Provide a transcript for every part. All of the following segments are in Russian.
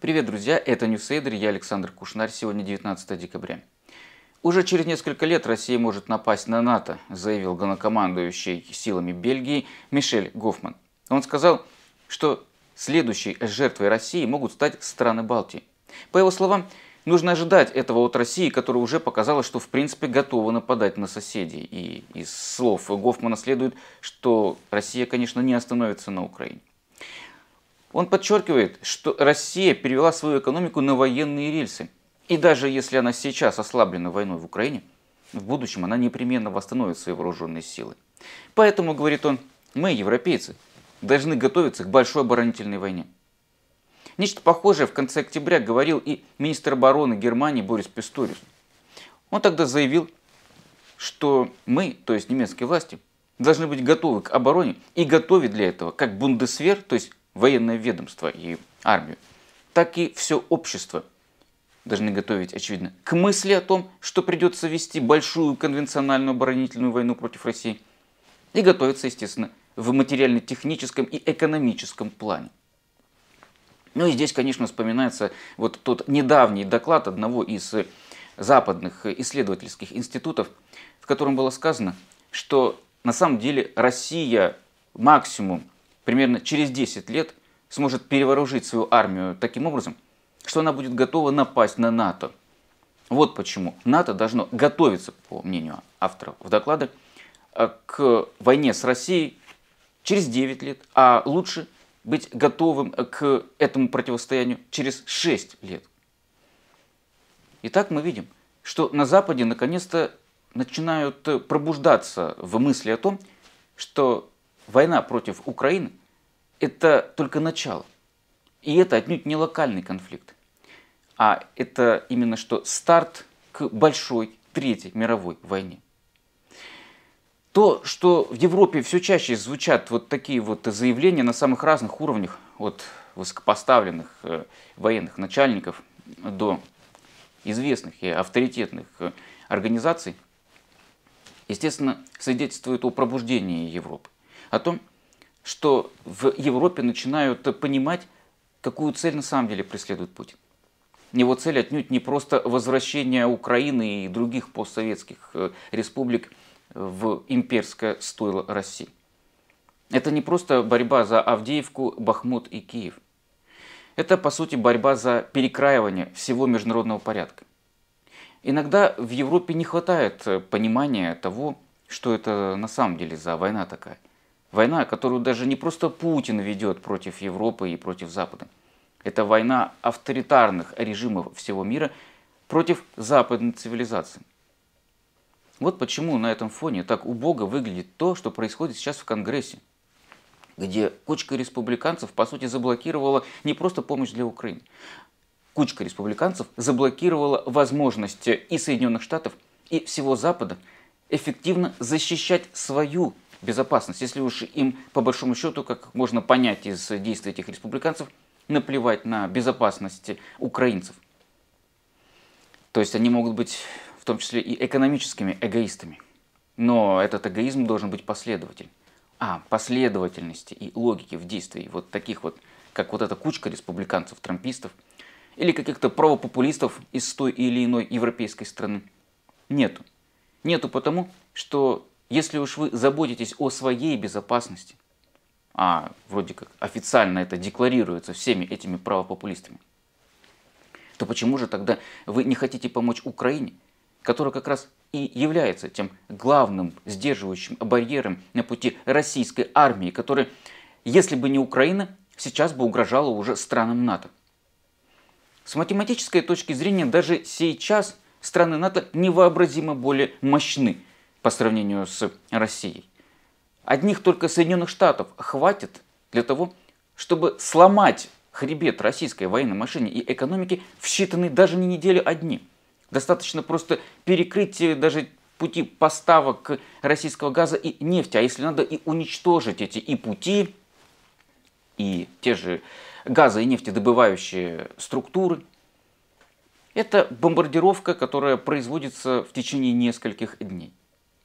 Привет, друзья! Это Ньюсейдер, я Александр Кушнарь. Сегодня 19 декабря. Уже через несколько лет Россия может напасть на НАТО, заявил главнокомандующий силами Бельгии Мишель Гофман. Он сказал, что следующей жертвой России могут стать страны Балтии. По его словам, нужно ожидать этого от России, которая уже показала, что в принципе готова нападать на соседей. И из слов Гофмана следует, что Россия, конечно, не остановится на Украине. Он подчеркивает, что Россия перевела свою экономику на военные рельсы. И даже если она сейчас ослаблена войной в Украине, в будущем она непременно восстановит свои вооруженные силы. Поэтому, говорит он, мы, европейцы, должны готовиться к большой оборонительной войне. Нечто похожее в конце октября говорил и министр обороны Германии Борис Писториус. Он тогда заявил, что мы, то есть немецкие власти, должны быть готовы к обороне и готовить для этого как бундесвер, то есть военное ведомство и армию, так и все общество должны готовить, очевидно, к мысли о том, что придется вести большую конвенциональную оборонительную войну против России, и готовиться, естественно, в материально-техническом и экономическом плане. Ну и здесь, конечно, вспоминается вот тот недавний доклад одного из западных исследовательских институтов, в котором было сказано, что на самом деле Россия максимум примерно через 10 лет сможет перевооружить свою армию таким образом, что она будет готова напасть на НАТО. Вот почему НАТО должно готовиться, по мнению авторов доклада, к войне с Россией через 9 лет, а лучше быть готовым к этому противостоянию через 6 лет. Итак, мы видим, что на Западе наконец-то начинают пробуждаться в мысли о том, что война против Украины – это только начало. И это отнюдь не локальный конфликт, а это именно что старт к большой Третьей мировой войне. То, что в Европе все чаще звучат вот такие вот заявления на самых разных уровнях, от высокопоставленных военных начальников до известных и авторитетных организаций, естественно, свидетельствует о пробуждении Европы. О том, что в Европе начинают понимать, какую цель на самом деле преследует Путин. Его цель отнюдь не просто возвращение Украины и других постсоветских республик в имперское стойло России. Это не просто борьба за Авдеевку, Бахмут и Киев. Это, по сути, борьба за перекраивание всего международного порядка. Иногда в Европе не хватает понимания того, что это на самом деле за война такая. Война, которую даже не просто Путин ведет против Европы и против Запада. Это война авторитарных режимов всего мира против западной цивилизации. Вот почему на этом фоне так убого выглядит то, что происходит сейчас в Конгрессе, где кучка республиканцев, по сути, заблокировала не просто помощь для Украины. Кучка республиканцев заблокировала возможность и Соединенных Штатов, и всего Запада эффективно защищать свою безопасность, если уж им, по большому счету, как можно понять из действий этих республиканцев, наплевать на безопасность украинцев. То есть они могут быть в том числе и экономическими эгоистами. Но этот эгоизм должен быть последовательным. А последовательности и логики в действии вот таких вот, как вот эта кучка республиканцев, трампистов, или каких-то правопопулистов из той или иной европейской страны, нету. Нету потому, что если уж вы заботитесь о своей безопасности, а вроде как официально это декларируется всеми этими правопопулистами, то почему же тогда вы не хотите помочь Украине, которая как раз и является тем главным сдерживающим барьером на пути российской армии, которая, если бы не Украина, сейчас бы угрожала уже странам НАТО? С математической точки зрения даже сейчас страны НАТО невообразимо более мощны по сравнению с Россией. Одних только Соединенных Штатов хватит для того, чтобы сломать хребет российской военной машине и экономики в считанные даже не недели, а дни. Достаточно просто перекрыть даже пути поставок российского газа и нефти, а если надо и уничтожить эти и пути, и те же газо- и нефтедобывающие структуры. Это бомбардировка, которая производится в течение нескольких дней.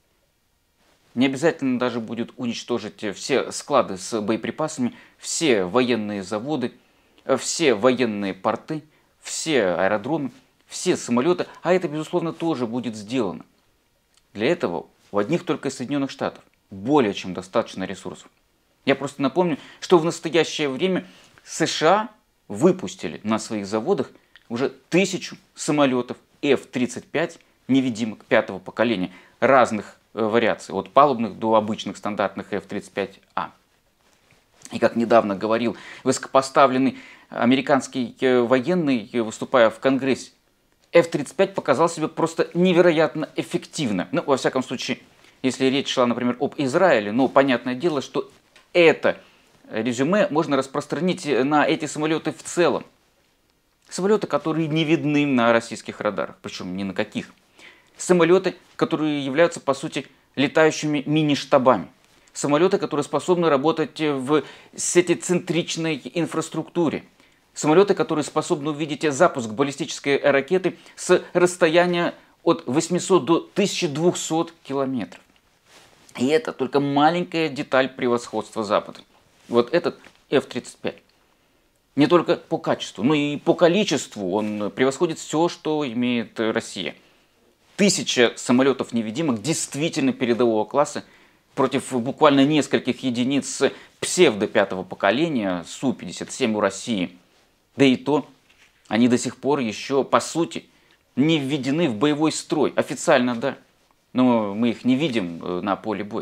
Не обязательно даже будет уничтожить все склады с боеприпасами, все военные заводы, все военные порты, все аэродромы, все самолеты, а это, безусловно, тоже будет сделано. Для этого у одних только Соединенных Штатов более чем достаточно ресурсов. Я просто напомню, что в настоящее время США выпустили на своих заводах уже 1000 самолетов F-35 невидимок 5-го поколения разных вариаций, от палубных до обычных стандартных F-35A. И как недавно говорил высокопоставленный американский военный, выступая в Конгрессе, F-35 показал себя просто невероятно эффективно. Ну, во всяком случае, если речь шла, например, об Израиле, но понятное дело, что это резюме можно распространить на эти самолеты в целом. Самолеты, которые не видны на российских радарах, причем ни на каких. Самолеты, которые являются, по сути, летающими мини-штабами. Самолеты, которые способны работать в сетицентричной инфраструктуре. Самолеты, которые способны увидеть запуск баллистической ракеты с расстояния от 800 до 1200 километров. И это только маленькая деталь превосходства Запада. Вот этот F-35. Не только по качеству, но и по количеству он превосходит все, что имеет Россия. 1000 самолетов-невидимок действительно передового класса против буквально нескольких единиц псевдо-5-го поколения Су-57 у России. Да и то, они до сих пор еще, по сути, не введены в боевой строй. Официально, да, но мы их не видим на поле боя.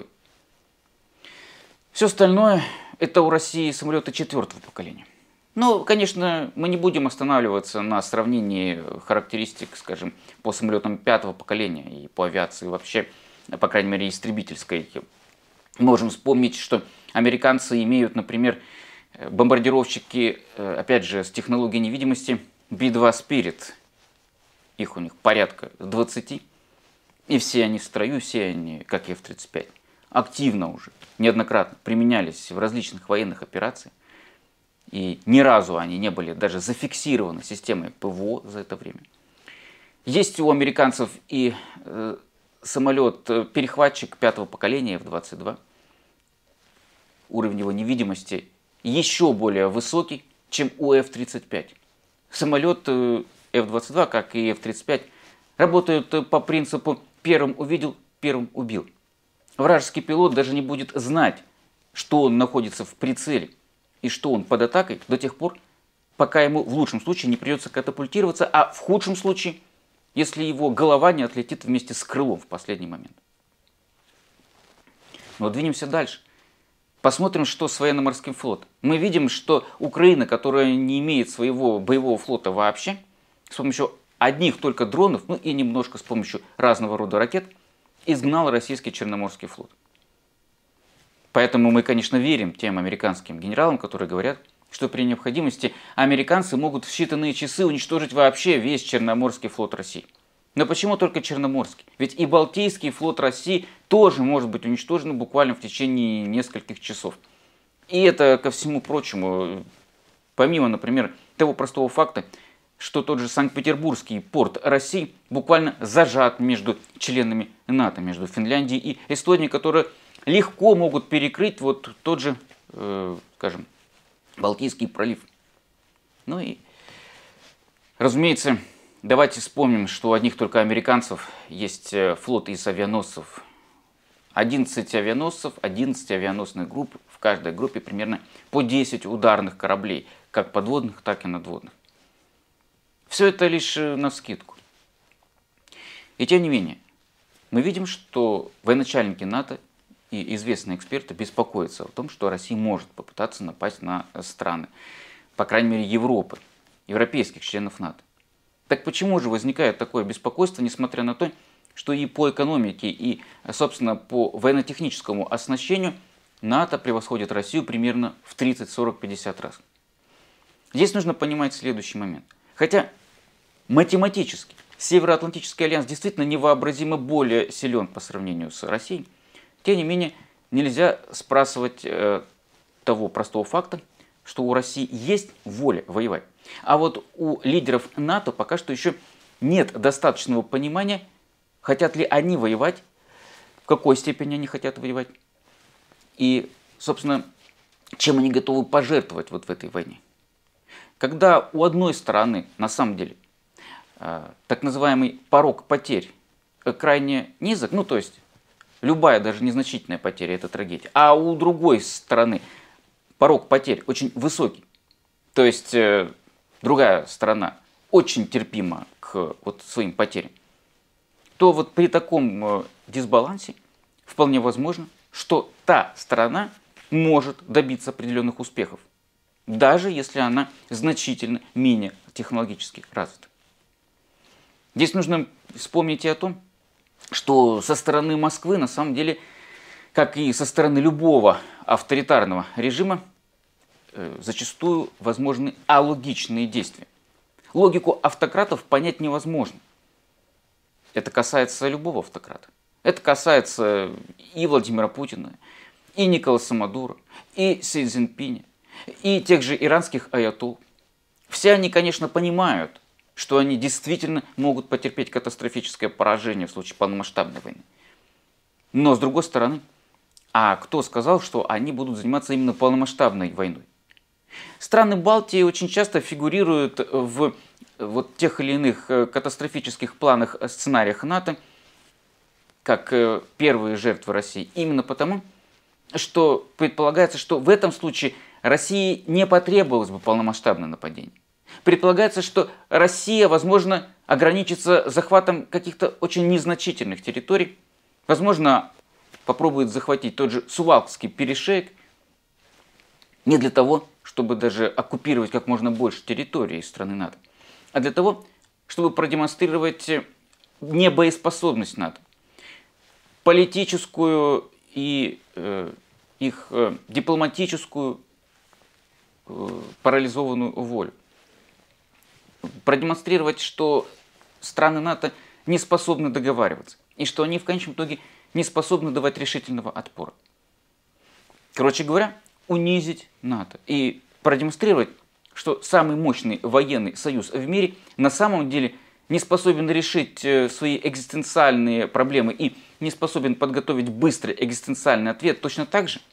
Все остальное – это у России самолеты 4-го поколения. Ну, конечно, мы не будем останавливаться на сравнении характеристик, скажем, по самолетам 5-го поколения и по авиации вообще, по крайней мере, истребительской. Можем вспомнить, что американцы имеют, например, бомбардировщики, опять же, с технологией невидимости B-2 Spirit. Их у них порядка 20. И все они в строю, все они, как F-35, активно уже, неоднократно применялись в различных военных операциях. И ни разу они не были даже зафиксированы системой ПВО за это время. Есть у американцев и самолет-перехватчик 5-го поколения F-22. Уровень его невидимости еще более высокий, чем у F-35. Самолет F-22, как и F-35, работают по принципу «первым увидел, первым убил». Вражеский пилот даже не будет знать, что он находится в прицеле и что он под атакой до тех пор, пока ему в лучшем случае не придется катапультироваться, а в худшем случае, если его голова не отлетит вместе с крылом в последний момент. Но двинемся дальше. Посмотрим, что с военно-морским флотом. Мы видим, что Украина, которая не имеет своего боевого флота вообще, с помощью одних только дронов, ну и немножко с помощью разного рода ракет, изгнала российский Черноморский флот. Поэтому мы, конечно, верим тем американским генералам, которые говорят, что при необходимости американцы могут в считанные часы уничтожить вообще весь Черноморский флот России. Но почему только Черноморский? Ведь и Балтийский флот России тоже может быть уничтожен буквально в течение нескольких часов. И это, ко всему прочему, помимо, например, того простого факта, что тот же Санкт-Петербургский порт России буквально зажат между членами НАТО, между Финляндией и Эстонией, которые легко могут перекрыть вот тот же, скажем, Балтийский пролив. Ну и, разумеется, давайте вспомним, что у одних только американцев есть флот из авианосцев. 11 авианосцев, 11 авианосных групп, в каждой группе примерно по 10 ударных кораблей, как подводных, так и надводных. Все это лишь навскидку. И тем не менее, мы видим, что военачальники НАТО и известные эксперты беспокоятся о том, что Россия может попытаться напасть на страны, по крайней мере, Европы, европейских членов НАТО. Так почему же возникает такое беспокойство, несмотря на то, что и по экономике, и, собственно, по военно-техническому оснащению НАТО превосходит Россию примерно в 30, 40, 50 раз? Здесь нужно понимать следующий момент. Хотя математически Североатлантический альянс действительно невообразимо более силен по сравнению с Россией, тем не менее нельзя спрашивать того простого факта, что у России есть воля воевать. А вот у лидеров НАТО пока что еще нет достаточного понимания, хотят ли они воевать, в какой степени они хотят воевать и, собственно, чем они готовы пожертвовать вот в этой войне. когда у одной стороны, на самом деле, так называемый порог потерь крайне низок, ну то есть любая, даже незначительная потеря – это трагедия, а у другой стороны порог потерь очень высокий, то есть другая сторона очень терпима к вот своим потерям, то вот при таком дисбалансе вполне возможно, что та сторона может добиться определенных успехов, даже если она значительно менее технологически развита. Здесь нужно вспомнить и о том, что со стороны Москвы, на самом деле, как и со стороны любого авторитарного режима, зачастую возможны алогичные действия. Логику автократов понять невозможно. Это касается любого автократа. Это касается и Владимира Путина, и Николаса Мадуро, и Си Цзиньпиня, и тех же иранских аятолл. Все они, конечно, понимают, что они действительно могут потерпеть катастрофическое поражение в случае полномасштабной войны. Но с другой стороны, а кто сказал, что они будут заниматься именно полномасштабной войной? Страны Балтии очень часто фигурируют в вот тех или иных катастрофических планах, сценариях НАТО, как первые жертвы России, именно потому, что предполагается, что в этом случае России не потребовалось бы полномасштабное нападение. Предполагается, что Россия, возможно, ограничится захватом каких-то очень незначительных территорий, возможно, попробует захватить тот же Сувалкский перешеек, не для того, чтобы даже оккупировать как можно больше территории страны НАТО, а для того, чтобы продемонстрировать небоеспособность НАТО, политическую и их дипломатическую парализованную волю. Продемонстрировать, что страны НАТО не способны договариваться, и что они в конечном итоге не способны давать решительного отпора. Короче говоря, унизить НАТО и продемонстрировать, что самый мощный военный союз в мире на самом деле не способен решить свои экзистенциальные проблемы и не способен подготовить быстрый экзистенциальный ответ точно так же,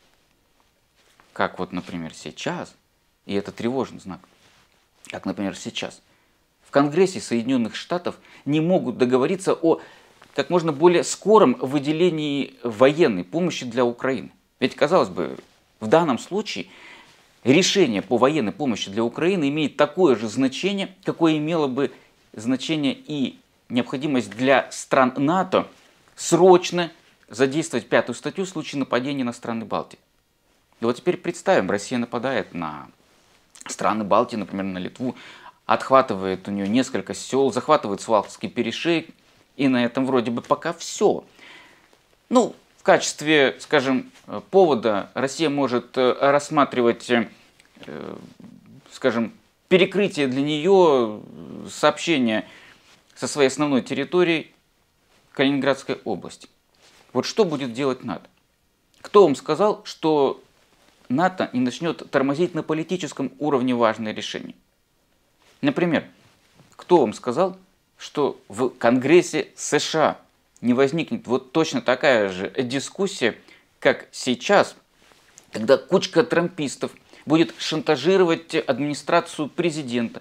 как вот, например, сейчас, и это тревожный знак, как, например, сейчас, в Конгрессе Соединенных Штатов не могут договориться о как можно более скором выделении военной помощи для Украины. Ведь, казалось бы, в данном случае решение по военной помощи для Украины имеет такое же значение, какое имело бы значение и необходимость для стран НАТО срочно задействовать 5-ю статью в случае нападения на страны Балтии. И вот теперь представим, Россия нападает на страны Балтии, например, на Литву, отхватывает у нее несколько сел, захватывает Сувалкский перешеек, и на этом вроде бы пока все. Ну, в качестве, скажем, повода Россия может рассматривать, скажем, перекрытие для нее сообщения со своей основной территорией Калининградской области. Вот что будет делать НАТО? Кто вам сказал, что НАТО не начнет тормозить на политическом уровне важные решения? Например, кто вам сказал, что в Конгрессе США не возникнет вот точно такая же дискуссия, как сейчас, когда кучка трампистов будет шантажировать администрацию президента?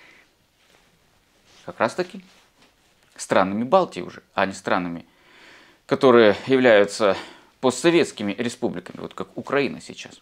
Как раз таки странами Балтии уже, а не странами, которые являются постсоветскими республиками, вот как Украина сейчас.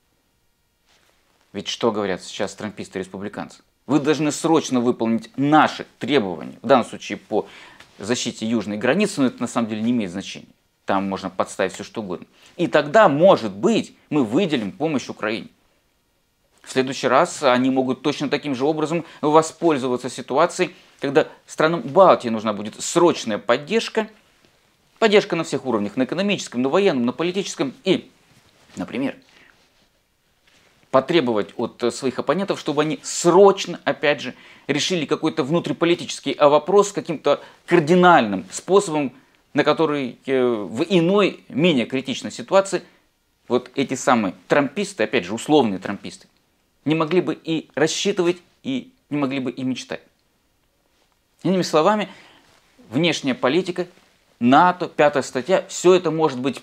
Ведь что говорят сейчас трамписты-республиканцы? Вы должны срочно выполнить наши требования, в данном случае по защите южной границы, но это на самом деле не имеет значения. Там можно подставить все что угодно. И тогда, может быть, мы выделим помощь Украине. В следующий раз они могут точно таким же образом воспользоваться ситуацией, когда странам Балтии нужна будет срочная поддержка, поддержка на всех уровнях, на экономическом, на военном, на политическом и, например, потребовать от своих оппонентов, чтобы они срочно, опять же, решили какой-то внутриполитический вопрос каким-то кардинальным способом, на который в иной, менее критичной ситуации вот эти самые трамписты, опять же, условные трамписты, не могли бы и рассчитывать, и не могли бы и мечтать. Иными словами, внешняя политика, НАТО, 5-я статья, все это может быть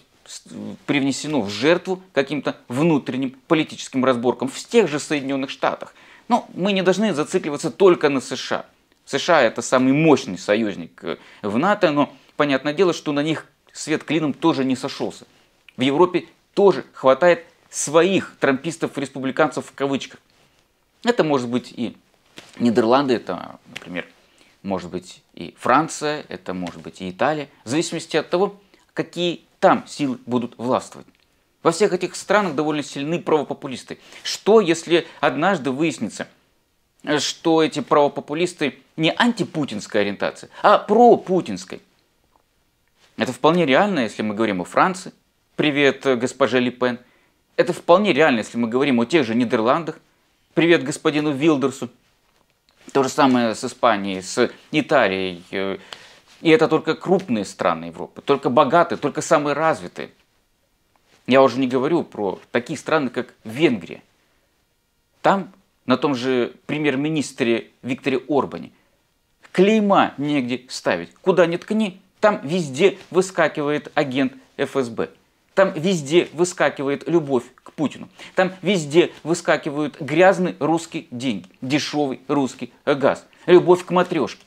привнесено в жертву каким-то внутренним политическим разборкам в тех же Соединенных Штатах. Но мы не должны зацикливаться только на США. США это самый мощный союзник в НАТО, но понятное дело, что на них свет клином тоже не сошелся. В Европе тоже хватает своих трампистов-республиканцев в кавычках. Это может быть и Нидерланды, это, например, может быть и Франция, это может быть и Италия, в зависимости от того, какие там силы будут властвовать. Во всех этих странах довольно сильны правопопулисты. Что, если однажды выяснится, что эти правопопулисты не антипутинской ориентации, а пропутинской? Это вполне реально, если мы говорим о Франции. Привет, госпоже Ле Пен. Это вполне реально, если мы говорим о тех же Нидерландах. Привет господину Вилдерсу. То же самое с Испанией, с Италией. И это только крупные страны Европы, только богатые, только самые развитые. Я уже не говорю про такие страны, как Венгрия. Там, на том же премьер-министре Викторе Орбане, клейма негде ставить. Куда ни ткни, там везде выскакивает агент ФСБ. Там везде выскакивает любовь к Путину. Там везде выскакивают грязные русские деньги, дешевый русский газ, любовь к матрешке.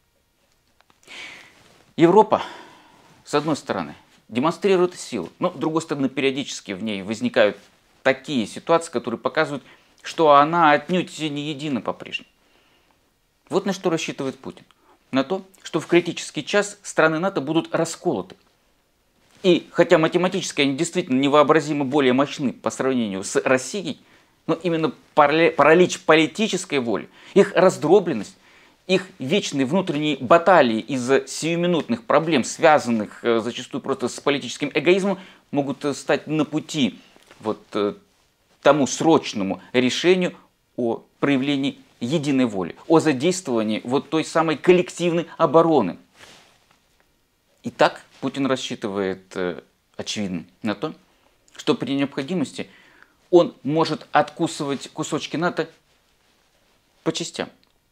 Европа, с одной стороны, демонстрирует силу, но с другой стороны, периодически в ней возникают такие ситуации, которые показывают, что она отнюдь не едина по-прежнему. Вот на что рассчитывает Путин. На то, что в критический час страны НАТО будут расколоты. И хотя математически они действительно невообразимо более мощны по сравнению с Россией, но именно паралич политической воли, их раздробленность, их вечные внутренние баталии из-за сиюминутных проблем, связанных зачастую просто с политическим эгоизмом, могут стать на пути тому срочному решению о проявлении единой воли, о задействовании той самой коллективной обороны. Итак, Путин рассчитывает, очевидно, на то, что при необходимости он может откусывать кусочки НАТО по частям.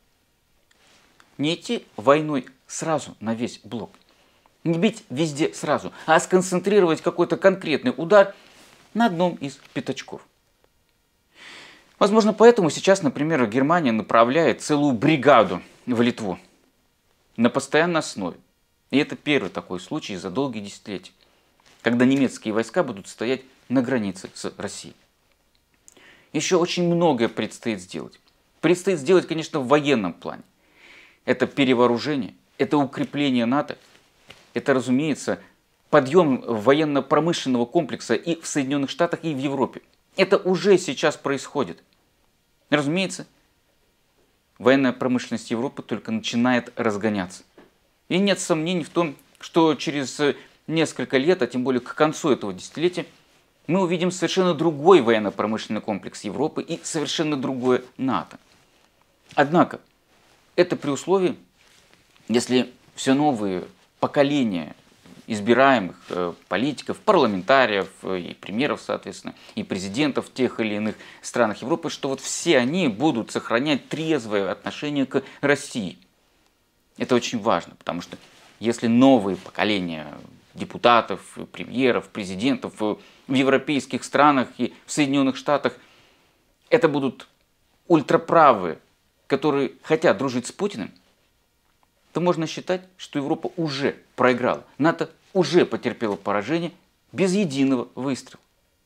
Не идти войной сразу на весь блок, не бить везде сразу, а сконцентрировать какой-то конкретный удар на одном из пятачков. Возможно, поэтому сейчас, например, Германия направляет целую бригаду в Литву на постоянной основе. И это первый такой случай за долгие десятилетия, когда немецкие войска будут стоять на границе с Россией. Еще очень многое предстоит сделать. Предстоит сделать, конечно, в военном плане. Это перевооружение, это укрепление НАТО, это, разумеется, подъем военно-промышленного комплекса и в Соединенных Штатах, и в Европе. Это уже сейчас происходит. Разумеется, военная промышленность Европы только начинает разгоняться. И нет сомнений в том, что через несколько лет, а тем более к концу этого десятилетия, мы увидим совершенно другой военно-промышленный комплекс Европы и совершенно другое НАТО. Однако, это при условии, если все новые поколения избираемых политиков, парламентариев и премьеров, соответственно, и президентов в тех или иных странах Европы, что все они будут сохранять трезвое отношение к России. Это очень важно, потому что если новые поколения депутатов, премьеров, президентов в европейских странах и в Соединенных Штатах, это будут ультраправые, которые хотят дружить с Путиным, то можно считать, что Европа уже проиграла. НАТО уже потерпело поражение без единого выстрела.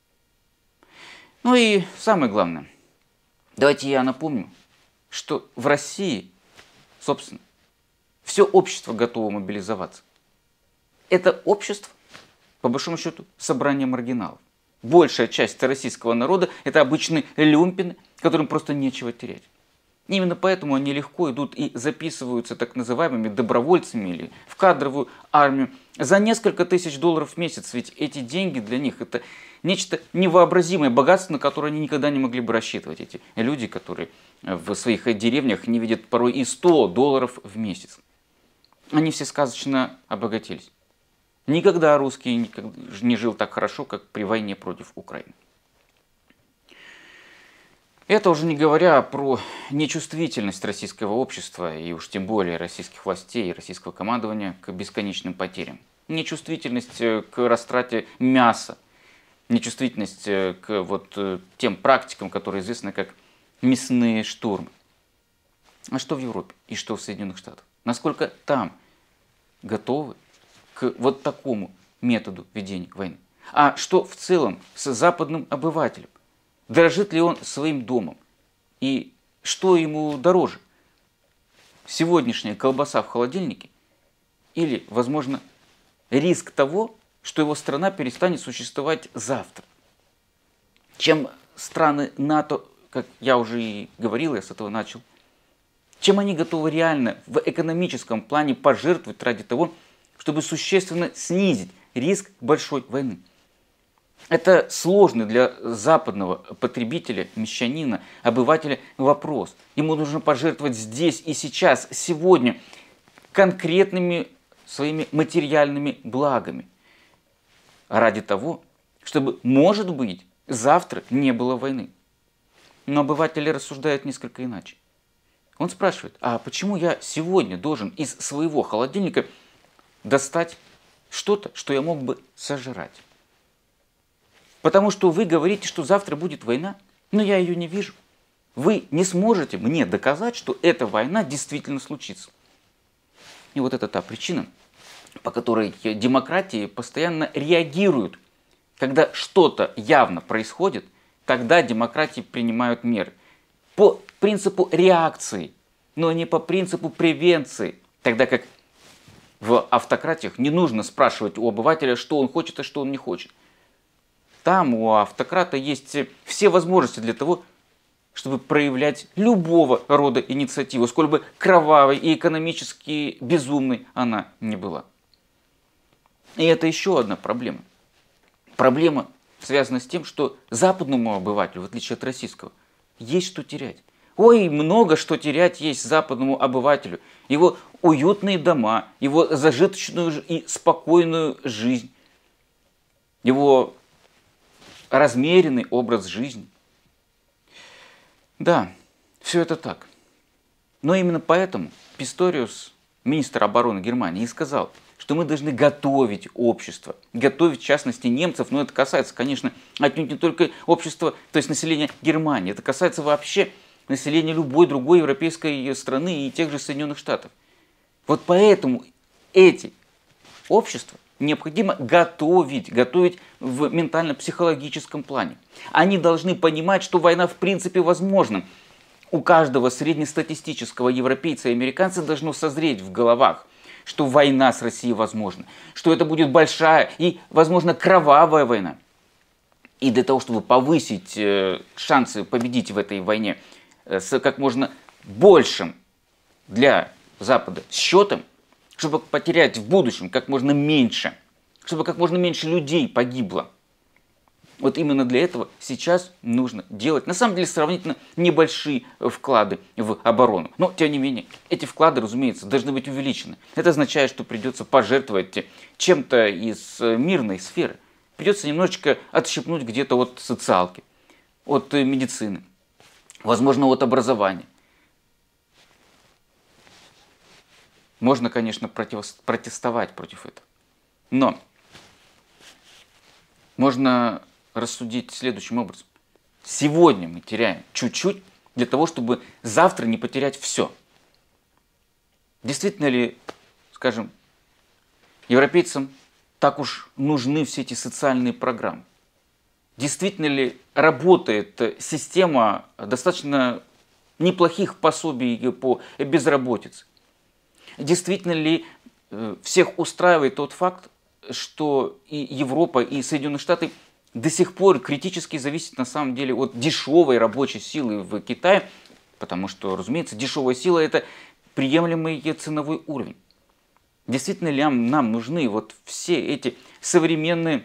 Ну и самое главное, давайте я напомню, что в России, собственно, все общество готово мобилизоваться. Это общество, по большому счету, собрание маргиналов. Большая часть российского народа – это обычные люмпины, которым просто нечего терять. Именно поэтому они легко идут и записываются так называемыми добровольцами или в кадровую армию за несколько тысяч долларов в месяц. Ведь эти деньги для них – это нечто невообразимое богатство, на которое они никогда не могли бы рассчитывать. Эти люди, которые в своих деревнях не видят порой и $100 в месяц. Они все сказочно обогатились. Никогда русский не жил так хорошо, как при войне против Украины. Это уже не говоря про нечувствительность российского общества и уж тем более российских властей и российского командования к бесконечным потерям. Нечувствительность к растрате мяса, нечувствительность к тем практикам, которые известны как мясные штурмы. А что в Европе и что в Соединенных Штатах? Насколько там готовы к вот такому методу ведения войны? А что в целом с западным обывателем? Дорожит ли он своим домом? И что ему дороже? Сегодняшняя колбаса в холодильнике или, возможно, риск того, что его страна перестанет существовать завтра? Чем страны НАТО, как я уже и говорил, я с этого начал, чем они готовы реально в экономическом плане пожертвовать ради того, чтобы существенно снизить риск большой войны? Это сложный для западного потребителя, мещанина, обывателя вопрос. Ему нужно пожертвовать здесь и сейчас, сегодня, конкретными своими материальными благами. Ради того, чтобы, может быть, завтра не было войны. Но обыватель рассуждает несколько иначе. Он спрашивает, а почему я сегодня должен из своего холодильника достать что-то, что я мог бы сожрать? Потому что вы говорите, что завтра будет война, но я ее не вижу. Вы не сможете мне доказать, что эта война действительно случится. И вот это та причина, по которой демократии постоянно реагируют. Когда что-то явно происходит, тогда демократии принимают меры. По принципу реакции, но не по принципу превенции. Тогда как в автократиях не нужно спрашивать у обывателя, что он хочет и что он не хочет. Там у автократа есть все возможности для того, чтобы проявлять любого рода инициативу, сколь бы кровавой и экономически безумной она не была. И это еще одна проблема. Проблема связана с тем, что западному обывателю, в отличие от российского, есть что терять. Ой, много что терять есть западному обывателю. Его уютные дома, его зажиточную и спокойную жизнь, его размеренный образ жизни. Да, все это так. Но именно поэтому Писториус, министр обороны Германии, и сказал, что мы должны готовить общество, готовить в частности немцев, но это касается, конечно, отнюдь не только общества, то есть населения Германии, это касается вообще населения любой другой европейской страны и тех же Соединенных Штатов. Вот поэтому эти общества необходимо готовить в ментально-психологическом плане. Они должны понимать, что война в принципе возможна. У каждого среднестатистического европейца и американца должно созреть в головах, что война с Россией возможна, что это будет большая и, возможно, кровавая война. И для того, чтобы повысить шансы победить в этой войне с как можно большим для Запада счетом, чтобы потерять в будущем как можно меньше, чтобы как можно меньше людей погибло. Вот именно для этого сейчас нужно делать, на самом деле, сравнительно небольшие вклады в оборону. Но, тем не менее, эти вклады, разумеется, должны быть увеличены. Это означает, что придется пожертвовать чем-то из мирной сферы. Придется немножечко отщипнуть где-то от социалки, от медицины, возможно, от образования. Можно, конечно, протестовать против этого. Но можно рассудить следующим образом. Сегодня мы теряем чуть-чуть для того, чтобы завтра не потерять все. Действительно ли, скажем, европейцам так уж нужны все эти социальные программы? Действительно ли работает система достаточно неплохих пособий по безработице? Действительно ли всех устраивает тот факт, что и Европа, и Соединенные Штаты до сих пор критически зависят на самом деле от дешевой рабочей силы в Китае, потому что, разумеется, дешевая сила – это приемлемый ценовой уровень. Действительно ли нам нужны вот все эти современные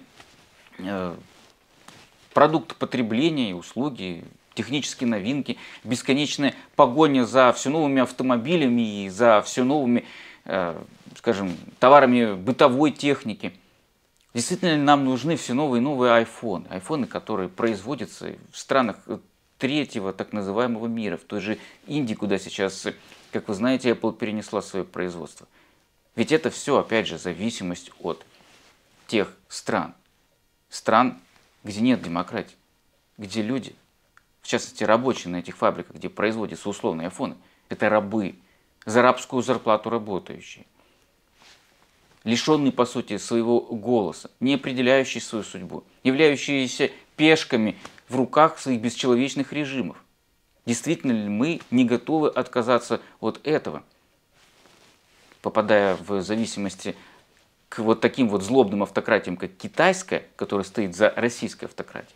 продукты потребления и услуги, технические новинки, бесконечная погоня за все новыми автомобилями и за все новыми, скажем, товарами бытовой техники? Действительно ли нам нужны все новые и новые айфоны? Айфоны, которые производятся в странах третьего так называемого мира, в той же Индии, куда сейчас, как вы знаете, Apple перенесла свое производство. Ведь это все, опять же, зависимость от тех стран, где нет демократии, где люди в частности рабочие на этих фабриках, где производятся условные айфоны, это рабы, за рабскую зарплату работающие, лишенные, по сути, своего голоса, не определяющие свою судьбу, являющиеся пешками в руках своих бесчеловечных режимов. Действительно ли мы не готовы отказаться от этого, попадая в зависимости к вот таким вот злобным автократиям, как китайская, которая стоит за российской автократией?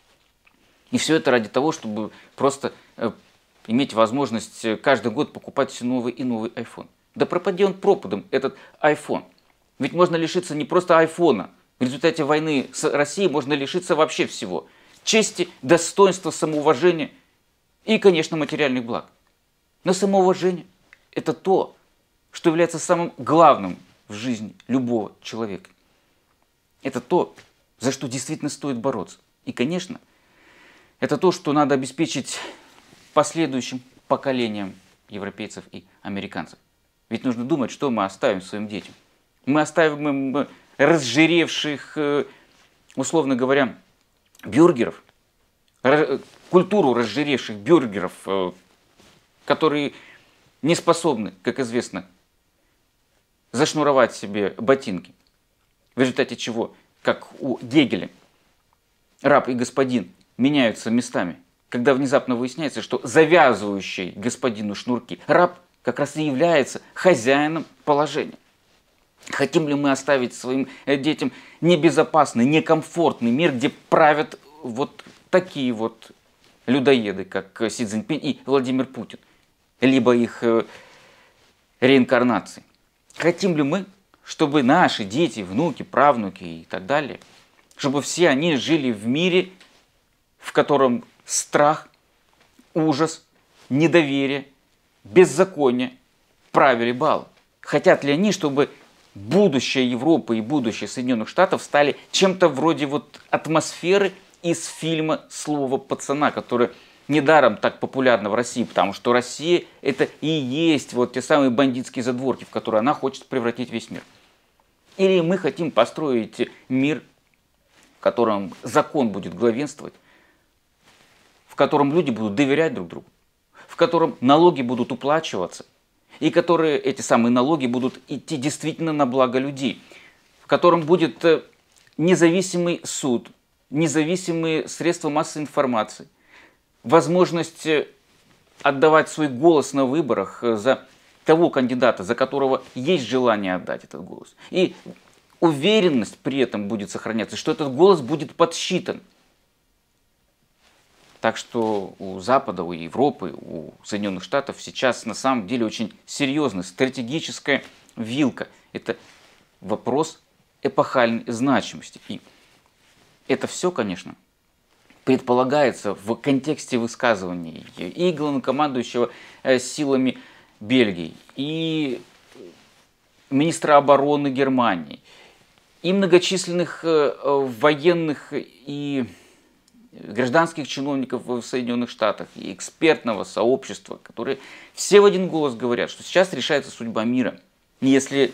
И все это ради того, чтобы просто иметь возможность каждый год покупать все новый и новый iPhone. Да пропади он пропадом, этот iPhone. Ведь можно лишиться не просто айфона. В результате войны с Россией можно лишиться вообще всего. Чести, достоинства, самоуважения и, конечно, материальных благ. Но самоуважение – это то, что является самым главным в жизни любого человека. Это то, за что действительно стоит бороться. И, конечно, это то, что надо обеспечить последующим поколениям европейцев и американцев. Ведь нужно думать, что мы оставим своим детям. Мы оставим им разжиревших, условно говоря, бюргеров, культуру разжиревших бюргеров, которые не способны, как известно, зашнуровать себе ботинки. В результате чего, как у Гегеля, раб и господин меняются местами, когда внезапно выясняется, что завязывающий господину шнурки раб как раз и является хозяином положения. Хотим ли мы оставить своим детям небезопасный, некомфортный мир, где правят вот такие вот людоеды, как Си Цзиньпинь и Владимир Путин, либо их реинкарнации? Хотим ли мы, чтобы наши дети, внуки, правнуки и так далее, чтобы все они жили в мире, в котором страх, ужас, недоверие, беззаконие правили балом? Хотят ли они, чтобы будущее Европы и будущее Соединенных Штатов стали чем-то вроде вот атмосферы из фильма «Слово пацана», который недаром так популярна в России, потому что Россия – это и есть вот те самые бандитские задворки, в которые она хочет превратить весь мир. Или мы хотим построить мир, в котором закон будет главенствовать, в котором люди будут доверять друг другу, в котором налоги будут уплачиваться, и которые эти самые налоги будут идти действительно на благо людей, в котором будет независимый суд, независимые средства массовой информации, возможность отдавать свой голос на выборах за того кандидата, за которого есть желание отдать этот голос. И уверенность при этом будет сохраняться, что этот голос будет подсчитан. Так что у Запада, у Европы, у Соединенных Штатов сейчас на самом деле очень серьезная стратегическая вилка. Это вопрос эпохальной значимости. И это все, конечно, предполагается в контексте высказываний и главнокомандующего силами Бельгии, и министра обороны Германии, и многочисленных военных и гражданских чиновников в Соединенных Штатах, и экспертного сообщества, которые все в один голос говорят, что сейчас решается судьба мира. Если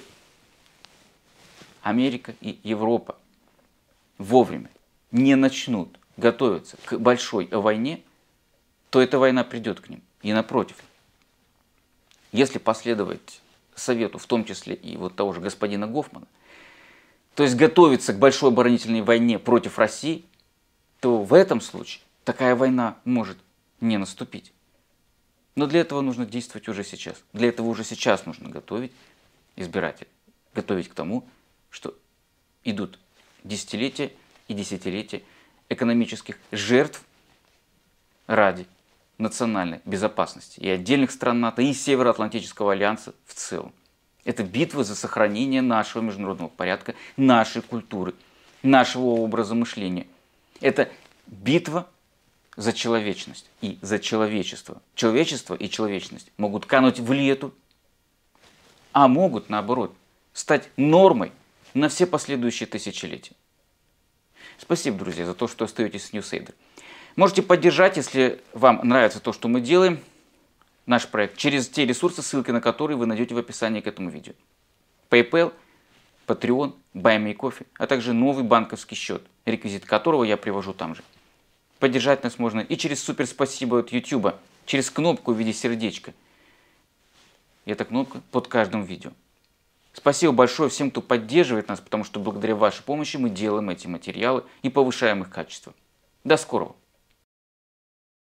Америка и Европа вовремя не начнут готовиться к большой войне, то эта война придет к ним. И напротив, если последовать совету, в том числе и вот того же господина Гофмана, то есть готовиться к большой оборонительной войне против России, то в этом случае такая война может не наступить. Но для этого нужно действовать уже сейчас. Для этого уже сейчас нужно готовить избирателей, готовить к тому, что идут десятилетия и десятилетия экономических жертв ради национальной безопасности и отдельных стран НАТО, и Североатлантического альянса в целом. Это битва за сохранение нашего международного порядка, нашей культуры, нашего образа мышления. Это битва за человечность и за человечество. Человечество и человечность могут кануть в лету, а могут, наоборот, стать нормой на все последующие тысячелетия. Спасибо, друзья, за то, что остаетесь с Ньюсейдер. Можете поддержать, если вам нравится то, что мы делаем, наш проект, через те ресурсы, ссылки на которые вы найдете в описании к этому видео. PayPal, Patreon, Buy Me Coffee, а также новый банковский счет, реквизит которого я привожу там же. Поддержать нас можно и через супер спасибо от YouTube, через кнопку в виде сердечка. И эта кнопка под каждым видео. Спасибо большое всем, кто поддерживает нас, потому что благодаря вашей помощи мы делаем эти материалы и повышаем их качество. До скорого!